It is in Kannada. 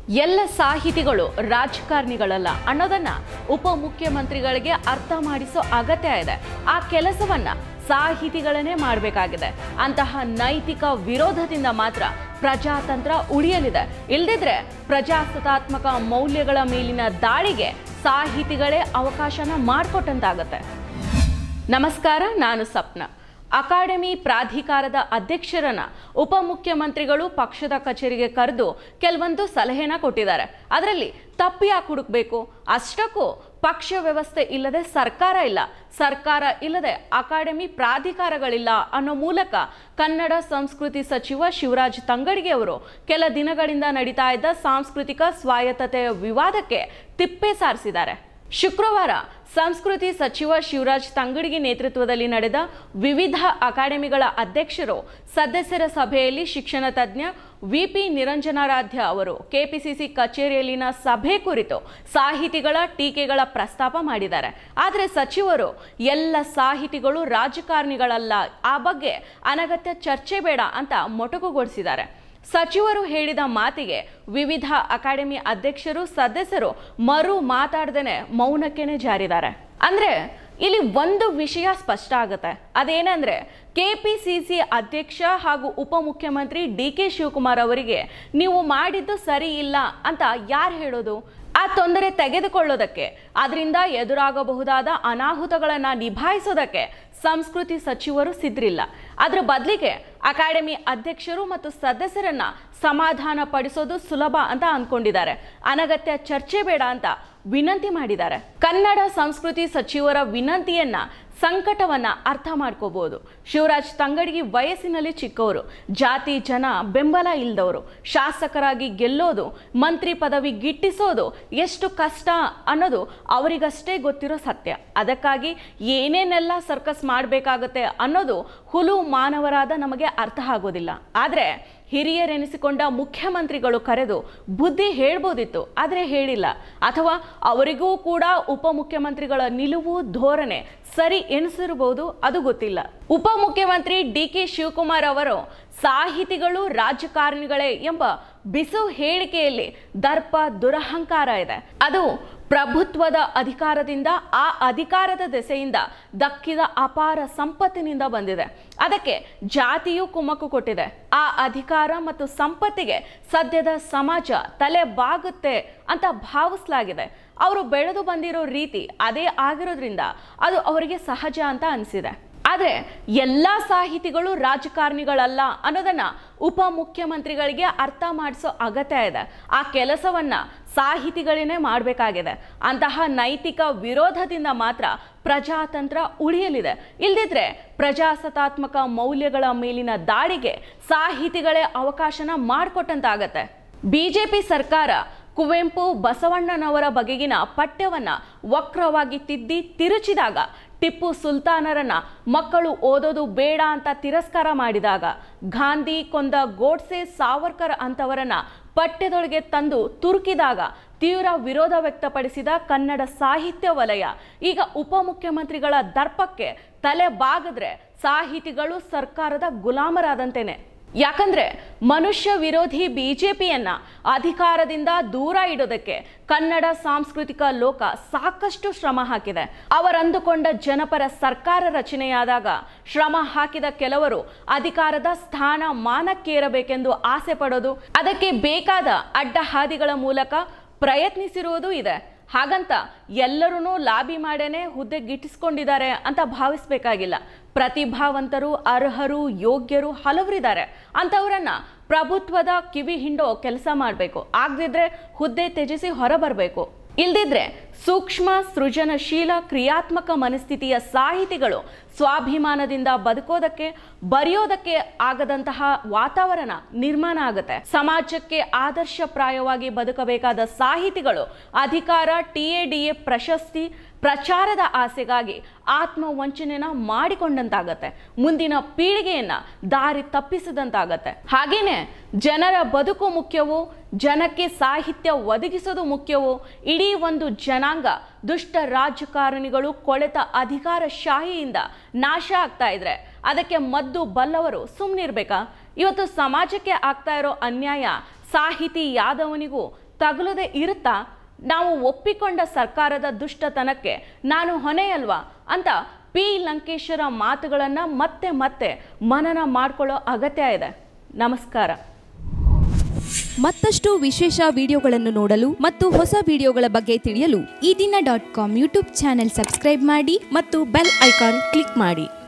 ಎಲ್ಲ ಸಾಹಿತಿಗಳು ರಾಜಕಾರಣಿಗಳಲ್ಲ ಅನ್ನೋದನ್ನ ಉಪಮುಖ್ಯಮಂತ್ರಿಗಳಿಗೆ ಅರ್ಥ ಮಾಡಿಸೋ ಅಗತ್ಯ ಇದೆ. ಆ ಕೆಲಸವನ್ನ ಸಾಹಿತಿಗಳನ್ನೇ ಮಾಡಬೇಕಾಗಿದೆ. ಅಂತಹ ನೈತಿಕ ವಿರೋಧದಿಂದ ಮಾತ್ರ ಪ್ರಜಾತಂತ್ರ ಉಳಿಯಲಿದೆ. ಇಲ್ದಿದ್ರೆ ಪ್ರಜಾಸತ್ತಾತ್ಮಕ ಮೌಲ್ಯಗಳ ಮೇಲಿನ ದಾಳಿಗೆ ಸಾಹಿತಿಗಳೇ ಅವಕಾಶನ ಮಾಡಿಕೊಟ್ಟಂತಾಗತ್ತೆ. ನಮಸ್ಕಾರ, ನಾನು ಸಪ್ನ. ಅಕಾಡೆಮಿ ಪ್ರಾಧಿಕಾರದ ಅಧ್ಯಕ್ಷರನ್ನ ಉಪಮುಖ್ಯಮಂತ್ರಿಗಳು ಪಕ್ಷದ ಕಚೇರಿಗೆ ಕರೆದು ಕೆಲವೊಂದು ಸಲಹೆನ ಕೊಟ್ಟಿದ್ದಾರೆ. ಅದರಲ್ಲಿ ತಪ್ಪು ಯಾಕೆ ಹುಡುಕಬೇಕು? ಅಷ್ಟಕ್ಕೂ ಪಕ್ಷ ವ್ಯವಸ್ಥೆ ಇಲ್ಲದೆ ಸರ್ಕಾರ ಇಲ್ಲ, ಸರ್ಕಾರ ಇಲ್ಲದೆ ಅಕಾಡೆಮಿ ಪ್ರಾಧಿಕಾರಗಳಿಲ್ಲ ಅನ್ನೋ ಮೂಲಕ ಕನ್ನಡ ಸಂಸ್ಕೃತಿ ಸಚಿವ ಶಿವರಾಜ್ ತಂಗಡಗಿ ಅವರು ಕೆಲ ದಿನಗಳಿಂದ ನಡೀತಾ ಇದ್ದ ಸಾಂಸ್ಕೃತಿಕ ಸ್ವಾಯತ್ತತೆಯ ವಿವಾದಕ್ಕೆ ತಿಪ್ಪೆ ಸಾರಿಸಿದ್ದಾರೆ. ಶುಕ್ರವಾರ ಸಂಸ್ಕೃತಿ ಸಚಿವ ಶಿವರಾಜ್ ತಂಗಡಗಿ ನೇತೃತ್ವದಲ್ಲಿ ನಡೆದ ವಿವಿಧ ಅಕಾಡೆಮಿಗಳ ಅಧ್ಯಕ್ಷರು ಸದಸ್ಯರ ಸಭೆಯಲ್ಲಿ ಶಿಕ್ಷಣ ತಜ್ಞ ವಿಪಿ ನಿರಂಜನಾರಾಧ್ಯ ಅವರು ಕೆಪಿಸಿಸಿ ಕಚೇರಿಯಲ್ಲಿನ ಸಭೆ ಕುರಿತು ಸಾಹಿತಿಗಳ ಟೀಕೆಗಳ ಪ್ರಸ್ತಾಪ ಮಾಡಿದ್ದಾರೆ. ಆದರೆ ಸಚಿವರು ಎಲ್ಲ ಸಾಹಿತಿಗಳು ರಾಜಕಾರಣಿಗಳಲ್ಲ, ಆ ಬಗ್ಗೆ ಅನಗತ್ಯ ಚರ್ಚೆ ಬೇಡ ಅಂತ ಮೊಟಕುಗೊಳಿಸಿದ್ದಾರೆ. ಸಚಿವರು ಹೇಳಿದ ಮಾತಿಗೆ ವಿವಿಧ ಅಕಾಡೆಮಿ ಅಧ್ಯಕ್ಷರು ಸದಸ್ಯರು ಮರು ಮಾತಾಡದೇನೆ ಮೌನಕ್ಕೆನೆ ಜಾರಿದ್ದಾರೆ. ಅಂದ್ರೆ ಇಲ್ಲಿ ಒಂದು ವಿಷಯ ಸ್ಪಷ್ಟ ಆಗುತ್ತೆ. ಅದೇನಂದ್ರೆ ಕೆಪಿಸಿಸಿ ಅಧ್ಯಕ್ಷ ಹಾಗೂ ಉಪಮುಖ್ಯಮಂತ್ರಿ ಡಿ.ಕೆ. ಶಿವಕುಮಾರ್ ಅವರಿಗೆ ನೀವು ಮಾಡಿದ್ದು ಸರಿ ಇಲ್ಲ ಅಂತ ಯಾರು ಹೇಳೋದು? ಆ ತೊಂದರೆ ತೆಗೆದುಕೊಳ್ಳೋದಕ್ಕೆ, ಅದರಿಂದ ಎದುರಾಗಬಹುದಾದ ಅನಾಹುತಗಳನ್ನು ನಿಭಾಯಿಸೋದಕ್ಕೆ ಸಂಸ್ಕೃತಿ ಸಚಿವರು ಸಿದ್ರಿಲ್ಲ. ಅದರ ಬದಲಿಗೆ ಅಕಾಡೆಮಿ ಅಧ್ಯಕ್ಷರು ಮತ್ತು ಸದಸ್ಯರನ್ನ ಸಮಾಧಾನ ಪಡಿಸೋದು ಸುಲಭ ಅಂತ ಅಂದ್ಕೊಂಡಿದ್ದಾರೆ. ಅನಗತ್ಯ ಚರ್ಚೆ ಬೇಡ ಅಂತ ವಿನಂತಿ ಮಾಡಿದ್ದಾರೆ. ಕನ್ನಡ ಸಂಸ್ಕೃತಿ ಸಚಿವರ ವಿನಂತಿಯನ್ನ, ಸಂಕಟವನ್ನ ಅರ್ಥ ಮಾಡ್ಕೋಬಹುದು. ಶಿವರಾಜ್ ತಂಗಡಗಿ ವಯಸ್ಸಿನಲ್ಲಿ ಚಿಕ್ಕವರು, ಜಾತಿ ಜನ ಬೆಂಬಲ ಇಲ್ಲದವರು, ಶಾಸಕರಾಗಿ ಗೆಲ್ಲೋದು, ಮಂತ್ರಿ ಪದವಿ ಗಿಟ್ಟಿಸೋದು ಎಷ್ಟು ಕಷ್ಟ ಅನ್ನೋದು ಅವರಿಗಷ್ಟೇ ಗೊತ್ತಿರೋ ಸತ್ಯ. ಅದಕ್ಕಾಗಿ ಏನೇನೆಲ್ಲ ಸರ್ಕಸ್ ಮಾಡಬೇಕಾಗತ್ತೆ ಅನ್ನೋದು ಹುಲು ಮಾನವರಾದ ನಮಗೆ ಅರ್ಥ ಆಗೋದಿಲ್ಲ. ಆದರೆ ಹಿರಿಯರೆನಿಸಿಕೊಂಡ ಮುಖ್ಯಮಂತ್ರಿಗಳು ಕರೆದು ಬುದ್ಧಿ ಹೇಳ್ಬೋದಿತ್ತು, ಆದರೆ ಹೇಳಿಲ್ಲ. ಅಥವಾ ಅವರಿಗೂ ಕೂಡ ಉಪಮುಖ್ಯಮಂತ್ರಿಗಳ ನಿಲುವು ಧೋರಣೆ ಸರಿ ಎನಿಸಿರಬಹುದು, ಅದು ಗೊತ್ತಿಲ್ಲ. ಉಪಮುಖ್ಯಮಂತ್ರಿ ಡಿ.ಕೆ. ಶಿವಕುಮಾರ್ ಅವರು ಸಾಹಿತಿಗಳು ರಾಜಕಾರಣಿಗಳೇ ಎಂಬ ಬಿಸು ಹೇಳಿಕೆಯಲ್ಲಿ ದರ್ಪ ದುರಹಂಕಾರ ಇದೆ. ಅದು ಪ್ರಭುತ್ವದ ಅಧಿಕಾರದಿಂದ, ಆ ಅಧಿಕಾರದ ದೆಸೆಯಿಂದ ದಕ್ಕಿದ ಅಪಾರ ಸಂಪತ್ತಿನಿಂದ ಬಂದಿದೆ. ಅದಕ್ಕೆ ಜಾತಿಯು ಕುಮ್ಮಕ್ಕು ಕೊಟ್ಟಿದೆ. ಆ ಅಧಿಕಾರ ಮತ್ತು ಸಂಪತ್ತಿಗೆ ಸದ್ಯದ ಸಮಾಜ ತಲೆ ಬಾಗುತ್ತೆ ಅಂತ ಭಾವಿಸಲಾಗಿದೆ. ಅವರು ಬೆಳೆದು ಬಂದಿರೋ ರೀತಿ ಅದೇ ಆಗಿರೋದ್ರಿಂದ ಅದು ಅವರಿಗೆ ಸಹಜ ಅಂತ ಅನಿಸಿದೆ. ಆದರೆ ಎಲ್ಲ ಸಾಹಿತಿಗಳು ರಾಜಕಾರಣಿಗಳಲ್ಲ ಅನ್ನೋದನ್ನ ಉಪಮುಖ್ಯಮಂತ್ರಿಗಳಿಗೆ ಅರ್ಥ ಮಾಡಿಸೋ ಅಗತ್ಯ ಇದೆ. ಆ ಕೆಲಸವನ್ನ ಸಾಹಿತಿಗಳನ್ನೇ ಮಾಡಬೇಕಾಗಿದೆ. ಅಂತಹ ನೈತಿಕ ವಿರೋಧದಿಂದ ಮಾತ್ರ ಪ್ರಜಾತಂತ್ರ ಉಳಿಯಲಿದೆ. ಇಲ್ದಿದ್ರೆ ಪ್ರಜಾಸತ್ತಾತ್ಮಕ ಮೌಲ್ಯಗಳ ಮೇಲಿನ ದಾಳಿಗೆ ಸಾಹಿತಿಗಳೇ ಅವಕಾಶನ ಮಾಡಿಕೊಟ್ಟಂತಾಗತ್ತೆ. ಬಿಜೆಪಿ ಸರ್ಕಾರ ಕುವೆಂಪು ಬಸವಣ್ಣನವರ ಬಗೆಗಿನ ಪಠ್ಯವನ್ನ ವಕ್ರವಾಗಿ ತಿದ್ದಿ ತಿರುಚಿದಾಗ, ಟಿಪ್ಪು ಸುಲ್ತಾನರನ್ನ ಮಕ್ಕಳು ಓದೋದು ಬೇಡ ಅಂತ ತಿರಸ್ಕಾರ ಮಾಡಿದಾಗ, ಗಾಂಧಿ ಕೊಂದ ಗೋಡ್ಸೆ ಸಾವರ್ಕರ್ ಅಂತವರನ್ನ ಪಠ್ಯದೊಳಗೆ ತಂದು ತುರುಕಿದಾಗ ತೀವ್ರ ವಿರೋಧ ವ್ಯಕ್ತಪಡಿಸಿದ ಕನ್ನಡ ಸಾಹಿತ್ಯ ವಲಯ ಈಗ ಉಪಮುಖ್ಯಮಂತ್ರಿಗಳ ದರ್ಪಕ್ಕೆ ತಲೆ ಬಾಗಿದ್ರೆ ಸಾಹಿತಿಗಳು ಸರ್ಕಾರದ ಗುಲಾಮರಾದಂತೇನೆ. ಯಾಕಂದ್ರೆ ಮನುಷ್ಯ ವಿರೋಧಿ ಬಿಜೆಪಿಯನ್ನ ಅಧಿಕಾರದಿಂದ ದೂರ ಇಡೋದಕ್ಕೆ ಕನ್ನಡ ಸಾಂಸ್ಕೃತಿಕ ಲೋಕ ಸಾಕಷ್ಟು ಶ್ರಮ ಹಾಕಿದೆ. ಅವರಂದುಕೊಂಡ ಜನಪರ ಸರ್ಕಾರ ರಚನೆಯಾದಾಗ ಶ್ರಮ ಹಾಕಿದ ಕೆಲವರು ಅಧಿಕಾರದ ಸ್ಥಾನ ಮಾನಕ್ಕೇರಬೇಕೆಂದು ಆಸೆ ಪಡೋದು, ಅದಕ್ಕೆ ಬೇಕಾದ ಅಡ್ಡಹಾದಿಗಳ ಮೂಲಕ ಪ್ರಯತ್ನಿಸಿರುವುದು ಇದೆ. ಹಾಗಂತ ಎಲ್ಲರೂ ಲಾಬಿ ಮಾಡೇನೆ ಹುದ್ದೆ ಗಿಟ್ಟಿಸ್ಕೊಂಡಿದ್ದಾರೆ ಅಂತ ಭಾವಿಸ್ಬೇಕಾಗಿಲ್ಲ. ಪ್ರತಿಭಾವಂತರು, ಅರ್ಹರು, ಯೋಗ್ಯರು ಹಲವರಿದ್ದಾರೆ. ಅಂಥವರನ್ನ ಪ್ರಭುತ್ವದ ಕಿವಿ ಹಿಂಡೋ ಕೆಲಸ ಮಾಡಬೇಕು. ಆಗದಿದ್ರೆ ಹುದ್ದೆ ತ್ಯಜಿಸಿ ಹೊರಬರಬೇಕು. ಇಲ್ದಿದ್ರೆ ಸೂಕ್ಷ್ಮ, ಸೃಜನಶೀಲ, ಕ್ರಿಯಾತ್ಮಕ ಮನಸ್ಥಿತಿಯ ಸಾಹಿತಿಗಳು ಸ್ವಾಭಿಮಾನದಿಂದ ಬದುಕೋದಕ್ಕೆ, ಬರೆಯೋದಕ್ಕೆ ಆಗದಂತಹ ವಾತಾವರಣ ನಿರ್ಮಾಣ ಆಗುತ್ತೆ. ಸಮಾಜಕ್ಕೆ ಆದರ್ಶಪ್ರಾಯವಾಗಿ ಬದುಕಬೇಕಾದ ಸಾಹಿತಿಗಳು ಅಧಿಕಾರ, TADA ಪ್ರಶಸ್ತಿ, ಪ್ರಚಾರದ ಆಸೆಗಾಗಿ ಆತ್ಮವಂಚನೆನ ಮಾಡಿಕೊಂಡಂತಾಗತ್ತೆ. ಮುಂದಿನ ಪೀಳಿಗೆಯನ್ನ ದಾರಿ ತಪ್ಪಿಸಿದಂತಾಗತ್ತೆ. ಹಾಗೇನೆ ಜನರ ಬದುಕು ಮುಖ್ಯವೋ, ಜನಕ್ಕೆ ಸಾಹಿತ್ಯ ಒದಗಿಸೋದು ಮುಖ್ಯವೋ, ಇಡೀ ಒಂದು ಜನಾಂಗ ದುಷ್ಟ ರಾಜಕಾರಣಿಗಳು ಕೊಳೆತ ಅಧಿಕಾರಶಾಹಿಯಿಂದ ನಾಶ ಆಗ್ತಾ ಇದ್ರೆ ಅದಕ್ಕೆ ಮದ್ದು ಬಲ್ಲವರು ಸುಮ್ಮನಿರ್ಬೇಕಾ? ಇವತ್ತು ಸಮಾಜಕ್ಕೆ ಆಗ್ತಾ ಇರೋ ಅನ್ಯಾಯ ಸಾಹಿತಿ ಯಾದವನಿಗೂ ತಗುಲದೆ ಇರುತ್ತಾ ನಾವು ಒಪ್ಪಿಕೊಂಡ ಸರ್ಕಾರದ ದುಷ್ಟತನಕ್ಕೆ ನಾನು ಹೊಣೆಯಲ್ವಾ ಅಂತ ಪಿ ಲಂಕೇಶರ ಮಾತುಗಳನ್ನು ಮತ್ತೆ ಮತ್ತೆ ಮನನ ಮಾಡಿಕೊಳ್ಳೋ ಅಗತ್ಯ ಇದೆ. ನಮಸ್ಕಾರ. ಮತ್ತಷ್ಟು ವಿಶೇಷ ವಿಡಿಯೋಗಳನ್ನು ನೋಡಲು ಮತ್ತು ಹೊಸ ವಿಡಿಯೋಗಳ ಬಗ್ಗೆ ತಿಳಿಯಲು ಈ ದಿನ .com ಯೂಟ್ಯೂಬ್ ಚಾನೆಲ್ ಸಬ್ಸ್ಕ್ರೈಬ್ ಮಾಡಿ ಮತ್ತು ಬೆಲ್ ಐಕಾನ್ ಕ್ಲಿಕ್ ಮಾಡಿ.